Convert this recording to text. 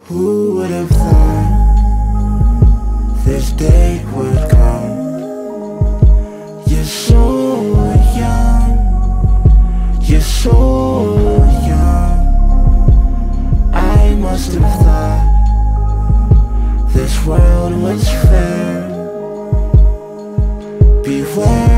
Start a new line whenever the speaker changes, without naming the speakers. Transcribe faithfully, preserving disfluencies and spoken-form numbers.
Who would have thought this day would come? You're so young, you're so young. I must have thought this world was fair. Beware